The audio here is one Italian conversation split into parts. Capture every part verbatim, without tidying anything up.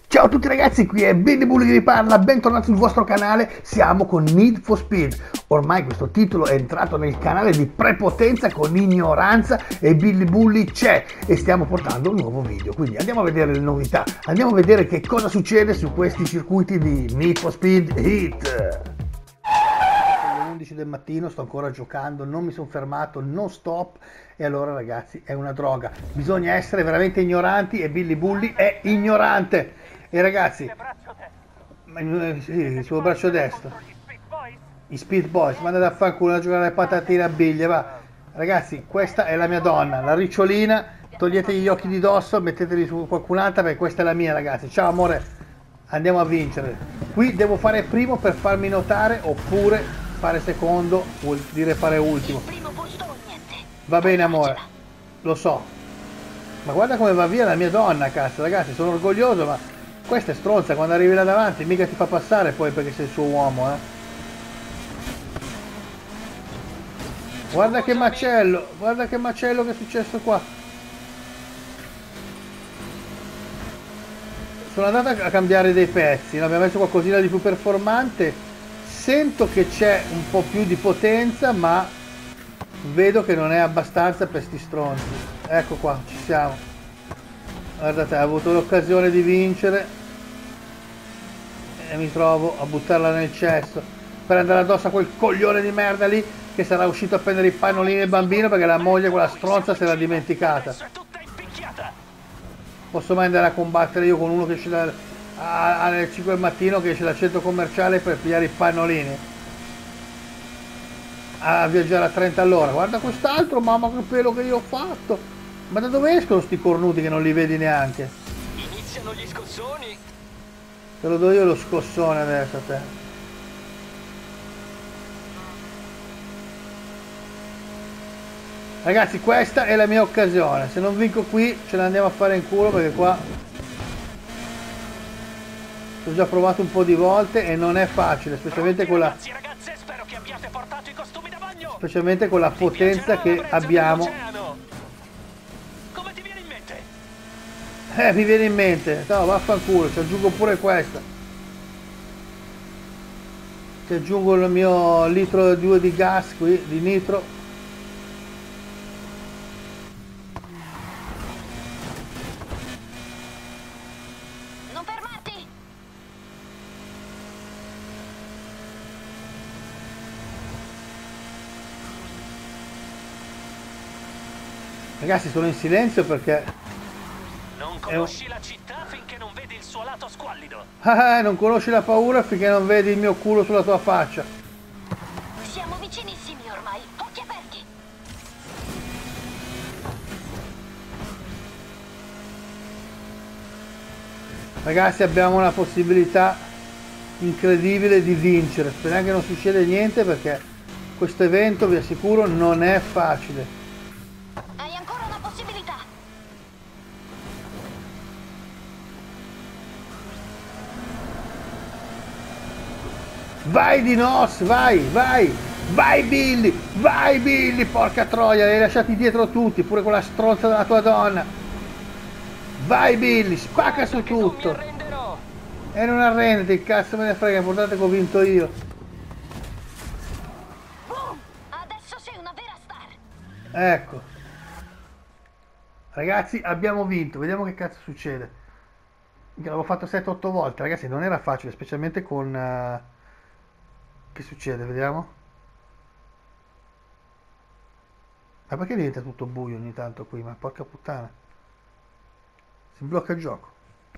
Ciao a tutti ragazzi, qui è Billy Bully che vi parla, bentornati sul vostro canale, siamo con Need for Speed. Ormai questo titolo è entrato nel canale di prepotenza con ignoranza e Billy Bully c'è e stiamo portando un nuovo video, quindi andiamo a vedere le novità, andiamo a vedere che cosa succede su questi circuiti di Need for Speed Heat. Sono le undici del mattino, sto ancora giocando, non mi sono fermato, non stop e allora ragazzi è una droga, bisogna essere veramente ignoranti e Billy Bully è ignorante. E ragazzi, sì, il suo braccio destro, i Speed Boys, ma andate a fare culo a giocare alle patatine a biglie, va. Ragazzi, questa è la mia donna, la ricciolina, toglietegli gli occhi di dosso, metteteli su qualcun'altra perché questa è la mia ragazzi. Ciao amore, andiamo a vincere. Qui devo fare primo per farmi notare oppure fare secondo vuol dire fare ultimo. Va bene amore, lo so. Ma guarda come va via la mia donna, cazzo, ragazzi, sono orgoglioso, ma questa è stronza, quando arrivi là davanti mica ti fa passare poi perché sei il suo uomo, eh. Guarda che macello, guarda che macello che è successo qua. Sono andato a cambiare dei pezzi, no? Abbiamo messo qualcosina di più performante, sento che c'è un po' più di potenza, ma vedo che non è abbastanza per sti stronzi. Ecco qua, ci siamo. Guardate, ho avuto l'occasione di vincere e mi trovo a buttarla nel cesso per andare addosso a quel coglione di merda lì che sarà uscito a prendere i pannolini del bambino perché la moglie, quella stronza, se l'ha dimenticata. Posso mai andare a combattere io con uno che esce da, a, alle cinque del mattino, che esce dal centro commerciale per pigliare i pannolini, a viaggiare a trenta all'ora? Guarda quest'altro, mamma che pelo che io ho fatto. Ma da dove escono sti cornuti che non li vedi neanche? Iniziano gli scossoni. Te lo do io lo scossone adesso a te. Ragazzi, questa è la mia occasione. Se non vinco qui ce la andiamo a fare in culo perché qua ci ho già provato un po' di volte e non è facile, specialmente con la specialmente con la potenza che abbiamo. Eh, mi viene in mente, no, vaffanculo, ci aggiungo pure questa. Ci aggiungo il mio litro due di gas qui, di nitro. Non fermarti! Ragazzi, sono in silenzio perché non conosci la città finché non vedi il suo lato squallido. Ah, non conosci la paura finché non vedi il mio culo sulla tua faccia. Siamo vicinissimi ormai, occhi aperti. Ragazzi, abbiamo una possibilità incredibile di vincere. Speriamo che non succeda niente perché questo evento, vi assicuro, non è facile. Hai ancora una possibilità. Vai Dinos, vai, vai, vai Billy, vai Billy, porca troia, li hai lasciati dietro tutti, pure quella stronza della tua donna. Vai Billy, spacca su tutto. E non arrenditi, cazzo me ne frega, l'importante è che ho vinto io. Adesso sei una vera star. Ecco. Ragazzi, abbiamo vinto, vediamo che cazzo succede. L'avevo fatto sette otto volte, ragazzi, non era facile, specialmente con... Uh... Che succede? Vediamo. Ma perché diventa tutto buio ogni tanto qui? Ma porca puttana. Si blocca il gioco.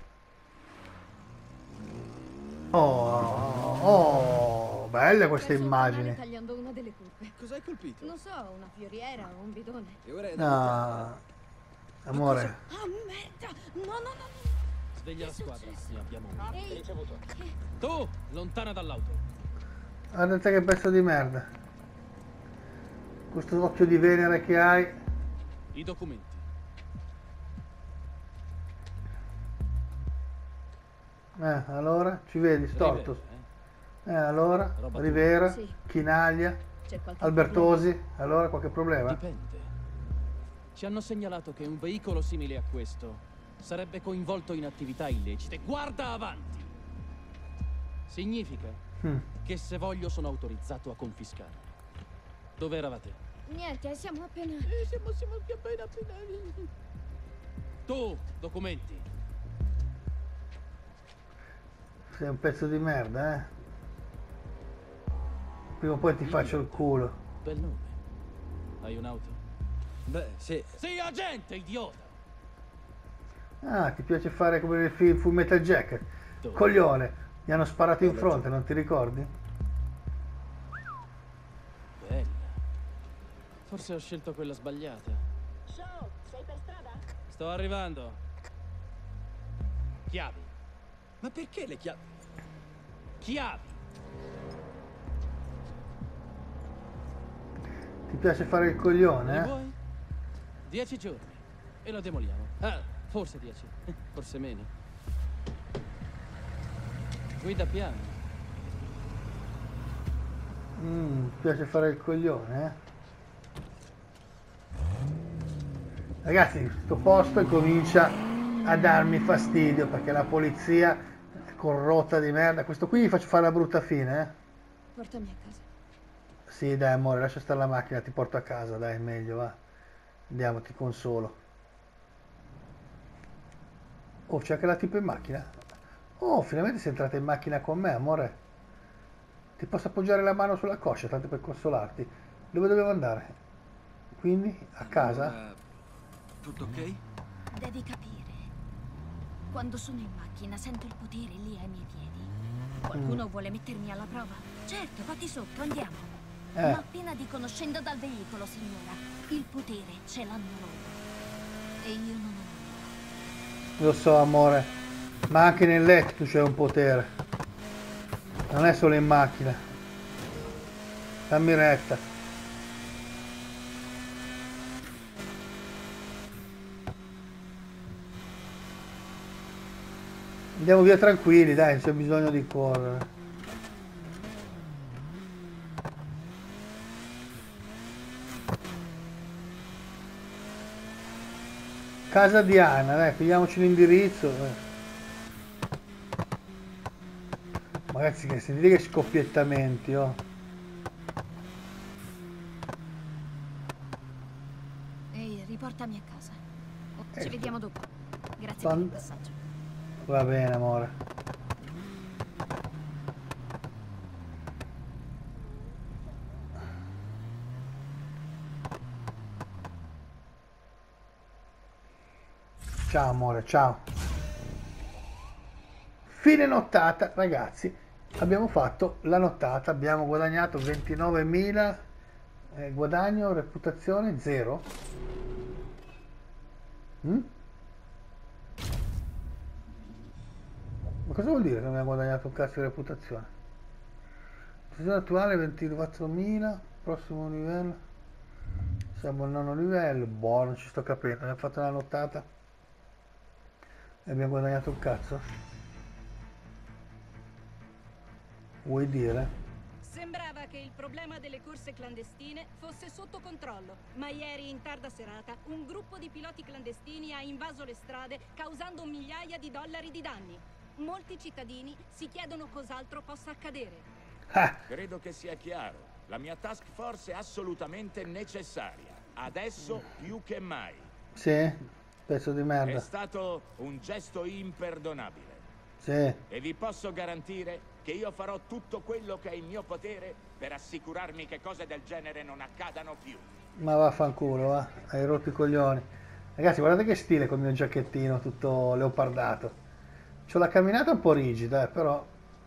Oh, oh, belle queste immagini. Tagliando una delle curve. Cos'hai colpito? Non so, una fioriera o un bidone. E ora è No. Amore. Ah, merda! No, no, no, no. Sveglia la squadra, ne abbiamo uno. Ehi, Ricevuto. Tu, lontana dall'auto. Guardate che pezzo di merda. Questo occhio di Venere che hai. I documenti. Eh, allora, ci vedi, storto. Rivera, Eh, allora, Roba Rivera, Sì. Chinaglia, c'è qualche Albertosi. Allora, qualche problema? Dipende. Ci hanno segnalato che un veicolo simile a questo sarebbe coinvolto in attività illecite. Guarda avanti! Significa Mm. che se voglio sono autorizzato a confiscare. Dove eravate? Niente, siamo appena... Eh, siamo, siamo appena appena... Tu, documenti. Sei un pezzo di merda, eh. Prima o poi ti faccio il culo. Bel nome. Hai un'auto? Beh, sì. Sì, agente, idiota! Ah, ti piace fare come nel film Full Metal Jacket? Dove? Coglione, gli hanno sparato in fronte, non ti ricordi? Bella. Forse ho scelto quella sbagliata. Ciao, sei per strada? Sto arrivando. Chiavi. Ma perché le chiavi? Chiavi. Ti piace fare il Ne coglione, eh? vuoi? Dieci giorni. E lo demoliamo. Ah, forse dieci. Forse meno. Guida piano. Mm, ti piace fare il coglione, eh? Ragazzi, sto posto comincia a darmi fastidio perché la polizia è corrotta di merda. Questo qui gli faccio fare la brutta fine, eh? Portami a casa. Sì, dai amore, lascia stare la macchina, ti porto a casa, dai, meglio, va. Andiamo, ti consolo. Oh, c'è anche la tipo in macchina. Oh, finalmente sei entrata in macchina con me, amore. Ti posso appoggiare la mano sulla coscia, tanto per consolarti. Dove dovevo andare? Quindi, a casa? Allora, tutto ok? Devi capire. Quando sono in macchina sento il potere lì ai miei piedi. Qualcuno vuole mettermi alla prova? Certo, fatti sotto, andiamo. Eh. Ma appena dicono scendo dal veicolo, signora, il potere ce l'hanno loro. E io non ho. Lo so, amore, ma anche nel letto tu c'hai un potere. Non è solo in macchina. Dammi retta. Andiamo via tranquilli, dai, non c'è bisogno di correre. Casa di Anna, dai, pigliamoci l'indirizzo. eh. Ragazzi, che sentite che scoppiettamenti, oh. Ehi, riportami a casa. Oh, ci Ecco. vediamo dopo. Grazie per il Quando- passaggio. Va bene, amore. Ciao amore, ciao. Fine nottata, ragazzi. Abbiamo fatto la nottata, abbiamo guadagnato ventinovemila, eh, guadagno, reputazione zero. Mm? Ma cosa vuol dire che non abbiamo guadagnato un cazzo di reputazione? Posizione attuale ventiquattromila, prossimo livello. Siamo al nono livello, boh, non ci sto capendo. Abbiamo fatto la nottata e abbiamo guadagnato un cazzo. Vuoi dire? Sembrava che il problema delle corse clandestine fosse sotto controllo, ma ieri in tarda serata un gruppo di piloti clandestini ha invaso le strade causando migliaia di dollari di danni. Molti cittadini si chiedono cos'altro possa accadere. Ah, Credo che sia chiaro. La mia task force è assolutamente necessaria. Adesso più che mai. sì, pezzo di È merda. stato un gesto imperdonabile. Sì, E vi posso garantire che io farò tutto quello che è in mio potere per assicurarmi che cose del genere non accadano più. ma vaffanculo, va. Hai rotto i coglioni. Ragazzi, guardate che stile col mio giacchettino tutto leopardato. C'ho la camminata un po' rigida, eh, però...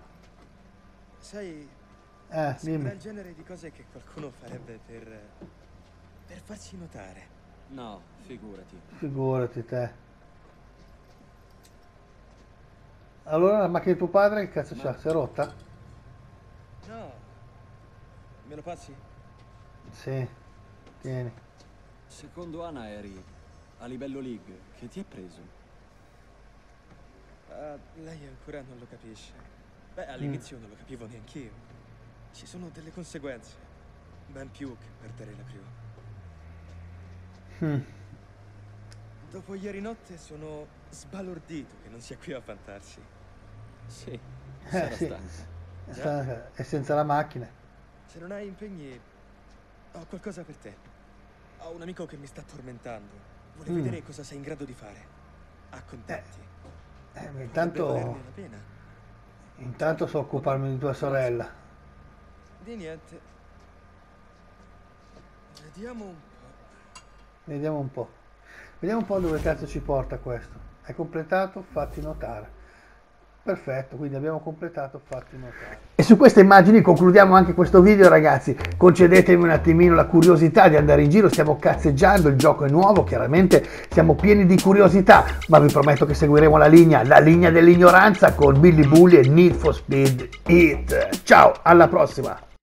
Sai, Eh, sembra dimmi. il genere di cose che qualcuno farebbe per... per farsi notare. No, figurati. Figurati te. Allora la macchina di tuo padre che cazzo c'ha? Si è rotta? No. Me lo passi? Sì, tieni. Secondo Anna eri a livello League. Che ti ha preso? Ah, lei ancora non lo capisce. Beh, all'inizio non lo capivo neanch'io. Ci sono delle conseguenze. Ben più che perdere la crew. Mm. Dopo ieri notte sono sbalordito che non sia qui a vantarsi. Sì, Eh, sarà sì. stanco. È sta- è senza la macchina. Se non hai impegni, ho qualcosa per te. Ho un amico che mi sta tormentando. Vuole Mm. vedere cosa sei in grado di fare. Accontenti. Eh, ma Potrebbe intanto, valerne la pena. intanto so occuparmi di tua sorella. Di niente. Vediamo un po'. Vediamo un po'. Vediamo un po' dove cazzo ci porta questo. Hai completato? Fatti notare. Perfetto, quindi abbiamo completato, fatti notare. E su queste immagini concludiamo anche questo video, ragazzi. Concedetemi un attimino la curiosità di andare in giro, stiamo cazzeggiando, il gioco è nuovo, chiaramente siamo pieni di curiosità, ma vi prometto che seguiremo la linea, la linea dell'ignoranza con Billy Bully e Need for Speed Heat. Ciao, alla prossima!